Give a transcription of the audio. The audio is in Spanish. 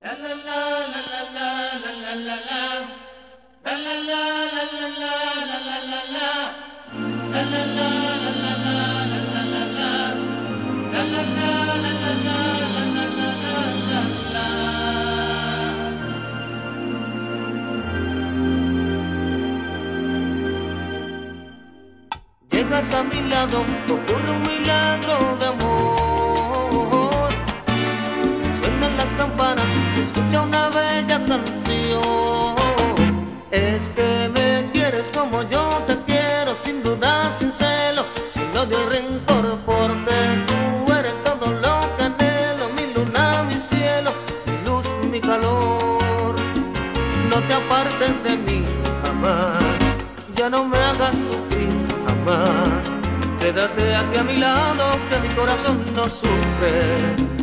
Llegas a mi lado, ocurre un milagro de amor. Suenan las campanas, se escucha una bella canción. Es que me quieres como yo te quiero, sin duda, sin celo, sin odio y rencor, porque tú eres todo lo que anhelo, mi luna, mi cielo, mi luz, mi calor. No te apartes de mí jamás, ya no me hagas sufrir jamás. Quédate aquí a mi lado, que mi corazón no sufre.